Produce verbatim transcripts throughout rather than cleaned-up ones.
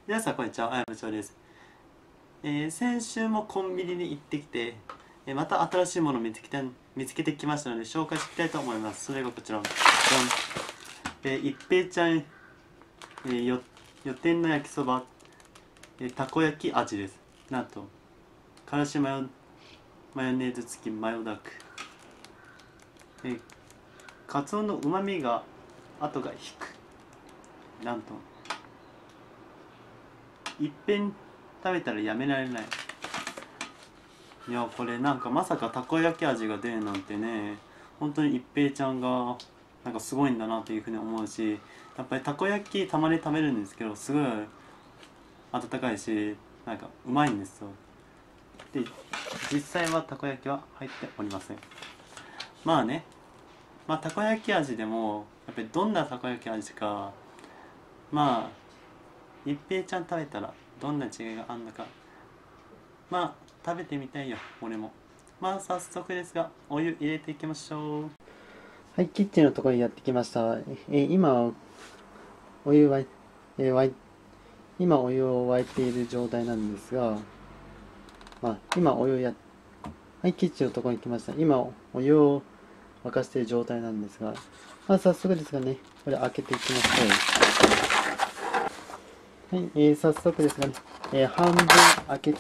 皆さんこんにちは、あや部長です。えー先週もコンビニに行ってきて、えーまた新しいものを見つけて見つけてきましたので紹介していきたいと思います。それがこちら、じゃん、えー、一平ちゃん、えー、よ予定の焼きそば、えーたこ焼き味です。なんとからしマヨマヨネーズ付きマヨダーク、えー、かつおのうまみが後が引く。なんといっぺん食べたらやめられない。いや、これなんかまさかたこ焼き味が出るなんてね、本当に一平ちゃんがなんかすごいんだなというふうに思うし、やっぱりたこ焼きたまに食べるんですけど、すごい温かいしなんかうまいんですよ。で、実際はたこ焼きは入っておりません。まあね、まあたこ焼き味でもやっぱりどんなたこ焼き味か、まあ一平ちゃん食べたらどんな違いがあるのか、まあ食べてみたいよ俺も。まあ早速ですがお湯入れていきましょう。はい、キッチンのところにやってきました。え今お湯沸い、えー沸い今お湯を沸いている状態なんですが、まあ、今お湯をやはい、キッチンのところに来ました。今お湯を沸かしている状態なんですが、まあ、早速ですがね、これ開けていきましょう。はい、えー、早速ですがね、えー半分開けて、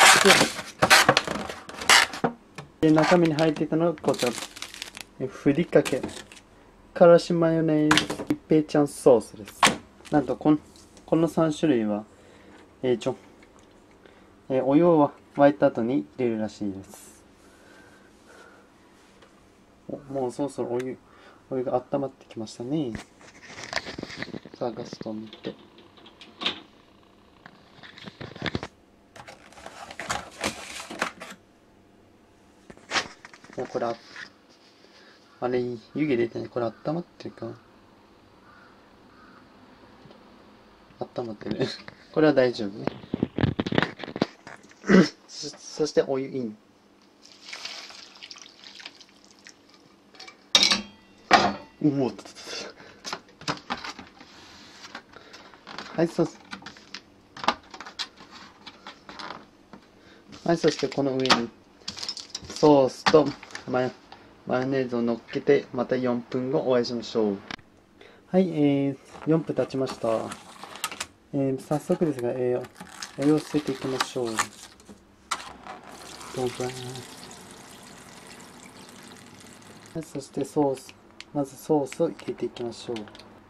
で中身に入っていたのがこちら、えーふりかけ、からしマヨネーズ、一平ちゃんソースです。なんとこの、このさん種類は、えー、ちょ、えーお湯を沸いた後に入れるらしいです。おもうそろそろお湯、お湯が温まってきましたね。さあ、ガストン見て。いや、これあ、あれ、湯気出てない。これ温まってるか。温まってる。これは大丈夫ね。そ、そしてお湯イン。うおっとっとっと。はい、そ、はい、そしてこの上にソースとマヨ、マヨネーズを乗っけて、またよんぷんごお会いしましょう。はい、えー、よんぷん経ちました。えー、早速ですが、えー、お湯を捨てていきましょう。どうぞ。はい、そしてソース。まずソースを入れていきましょう。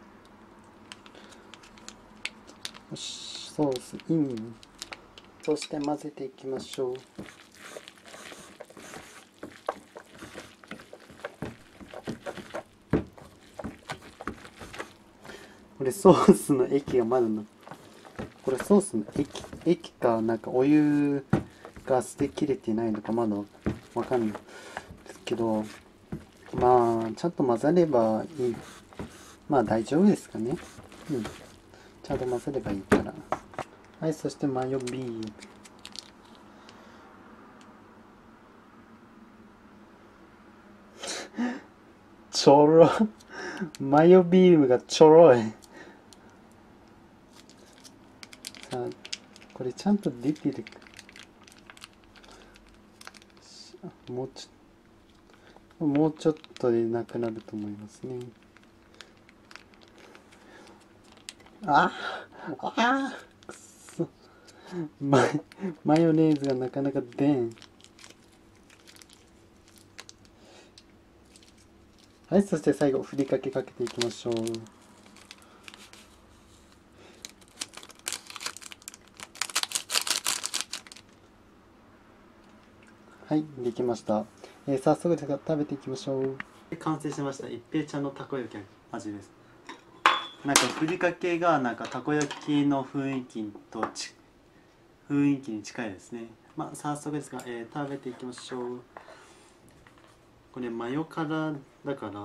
よし、ソースイン。そして混ぜていきましょう。これソースの液がまだな、これソースの液、液か、なんかお湯が捨てきれてないのかまだわかんないですけど、まあ、ちゃんと混ざればいい。まあ大丈夫ですかね。うん。ちゃんと混ぜればいいから。はい、そしてマヨビーム。ちょろ。マヨビームがちょろい。さあ、これちゃんと出てるか。もうちょもうちょっとでなくなると思いますね。あああくそ。ママヨネーズがなかなか出ん。はい、そして最後ふりかけかけていきましょう。はい、できました。えー、早速ですが食べていきましょう。完成しました。一平ちゃんのたこ焼き味です。なんかふりかけがなんかたこ焼きの雰囲気とち雰囲気に近いですね。まあ早速ですが、えー、食べていきましょう。これマヨ辛だから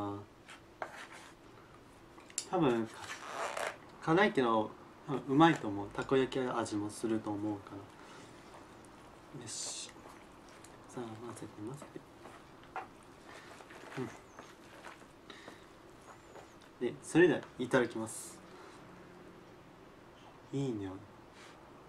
多分辛いけどうまいと思う。たこ焼き味もすると思うから。よし、さあ混ぜて混ぜて、うん、でそれではいただきます。いいね。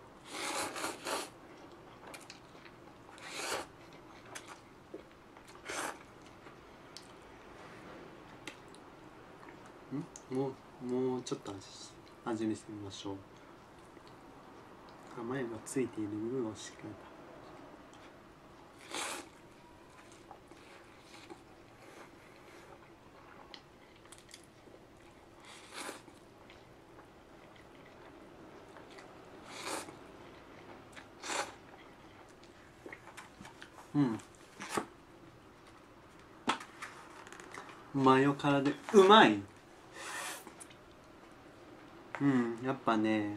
もうもうちょっと味見してみましょう。甘いがついている部分をしっかりと。うん、マヨ辛でうまい。うん、やっぱね、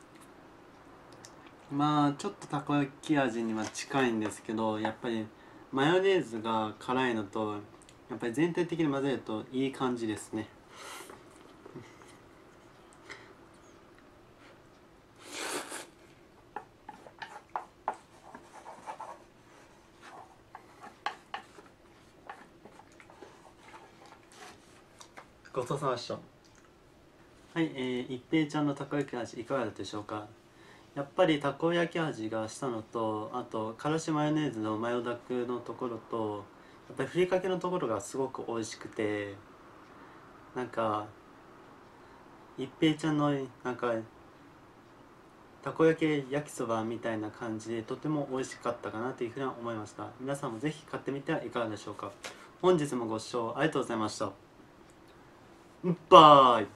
まあちょっとたこ焼き味には近いんですけど、やっぱりマヨネーズが辛いのとやっぱり全体的に混ぜるといい感じですね。ごちそうさまでした。はい、えー、一平ちゃんのたこ焼き味いかがだったでしょうか。やっぱりたこ焼き味がしたのと、あとからしマヨネーズのマヨダクのところと、やっぱりふりかけのところがすごく美味しくて、なんか一平ちゃんのなんかたこ焼き焼きそばみたいな感じでとても美味しかったかなというふうには思いました。皆さんもぜひ買ってみてはいかがでしょうか。本日もご視聴ありがとうございました。バイ。